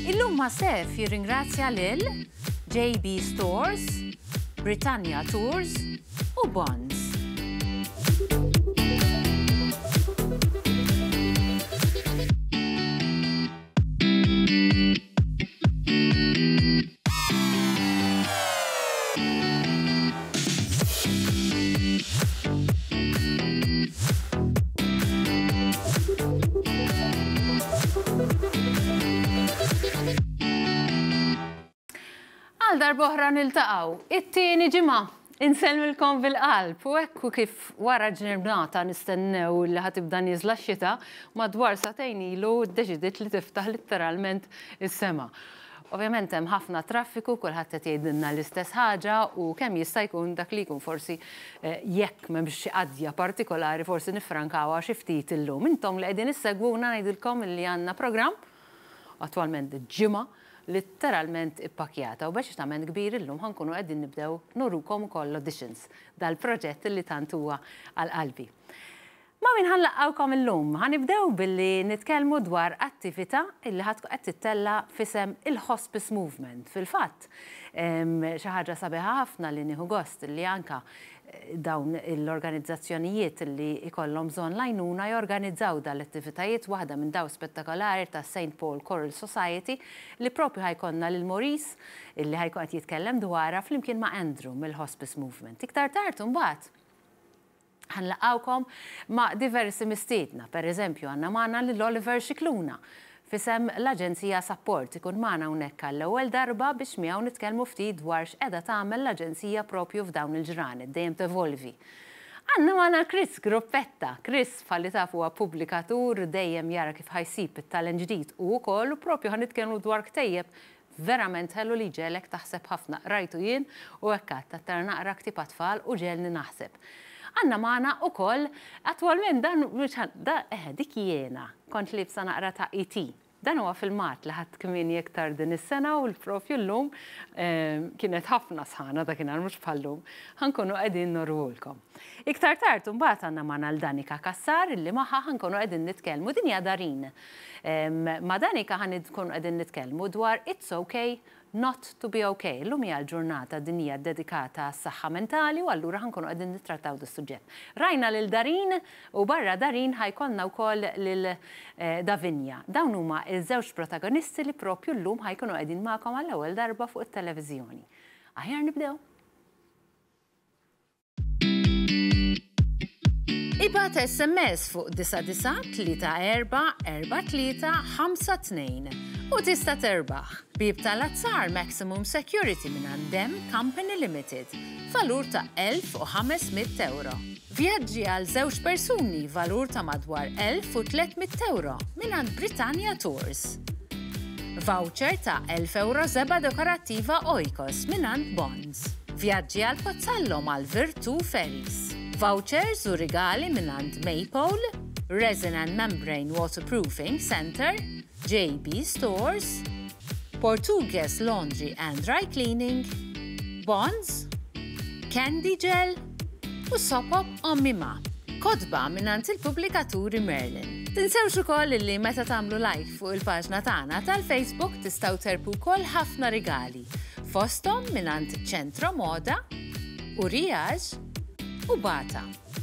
Illum ma' Sef jirringrazzja lil JB Stores, Britannia Tours u Bonds. Għal darbohra niltaqgħu, it-tieni ġimgħa inselmilkom bil-qalb u hekk kif wara ġurnata nistennew li ħatibda nieżla x-xita madwar satejn ilu ddeċidiet li tiftaħ litteralment is-sema. Ovvjament hemm ħafna traffiku, kulħadd qed jgħidilna l-istess ħaġa u kemm jista' jkun dak li jkun forsi jekk m'hemmx xi qadja partikolari forsi nifrankawha xi ftit illum. Intom li qegħdin issegwuna ngħidilkom li għandna programm attwalment ġimgħa literalment ippakjata u biex tagħmel kbir illum ħankunu qegħdin nibdew nurukom ukoll auditions dal-proġett li tant huwa għal qalbi. Ma min ħanlaqgħukom illum, ħanibdew billi nitkellmu dwar attività illi ħadd qed tittella f'isem il-Hospice Movement. Fil-fatt, xi ħaġa sabiħa ħafna li nieħu gost li anke dawn l-organizzazzjonijiet li ikollhom bżonn lajnuna jorganizzaw dal-attivitajiet waħda minn daw spettakolari ta' St. Paul Choral Society li propju ħajkonna lil Maurice illi ħajkun qed jitkellem dwarha flimkien ma' Andrew mill-Hospice Movement. Iktar tard imbagħad ħanlaqgħukom ma' diversi mistiedna. Pereżempju għandna magħna lil Oliver Xikluna fisem l-Aġenzija Support ikun magħna hawnhekk għall-ewwel darba biex miegħu nitkellmu ftit dwar x'qiegħda tagħmel l-Aġenzija propju f'dawn il-ġranet dejjem tevolvi. Għandna magħna Chris Gruppetta. Chris falli taf huwa pubblikatur dejjem jara kif ħajsib it-talent ġdid u wkoll propju ħanitkellmu dwar ktejjeb verament ħellu li ġelek taħseb ħafna rajtu jien u hekk tar naqra ktib tfal u ġelni naħseb. Għanna maħna u koll, attualment dik jiena, kont libsa naqra ta' IT. Dan huwa filmat li ħadd kmieni iktar din is-sena u l-profju llum kienet ħafna sħana ta' kien mhux bħallum. Ħankunu qegħdin norwulkom. Iktar tard imbagħad għandna magħna l-Danika Kassar illi magħha ħankunu qegħdin nitkellmu din hija Darin. Ma' Danika ħankunu qegħdin nitkellmu dwar It's Okay Not to be okay. Llum hija l-ġurnata dinija dedikata għas-saħħa mentali u allura ħankunu qegħdin nittrattaw dis-suġġett. Rajna lil Darin u barra Darin ħajkollna wkoll lil Davinja. Dawn huma ż-żewġ protagonisti li propju llum ħajkunu qegħdin magħkom għall-ewwel darba fuq it-televiżjoni. Aħjar nibdew. Ibgħat SMS fuq 99344352 u tista' terbaħ bib tal-azzar Maximum Security minn għandem Company Limited, valur ta' 1,500 euro. Vjaġġi għal żewġ persuni valur ta' madwar 1,300 euro minn għand Britannia Tours. Voucher ta' 1,000 euro zeba dekorattiva Oikos minn għand Bonds. Vjaġġi għal Pozzallo mal Virtu Ferries. Vouchers u rigali minn għand Maypole, Resin and Membrane Waterproofing Center, JB Stores, Portuguese Laundry and Dry Cleaning, Bonds, Candy Gel u Sopop Ommima. Kodba minnant il-pubblikaturi Merlin. Tinsewx ukoll li meta tagħmlu like fuq il-paġna tagħna tal-Facebook tistgħu terpu wkoll ħafna rigali. Fosthom minnant Ċentro Moda u Riaġ u Bata.